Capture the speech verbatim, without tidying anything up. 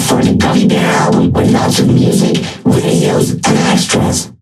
for the gummy bear album with lots of music, videos, and extras.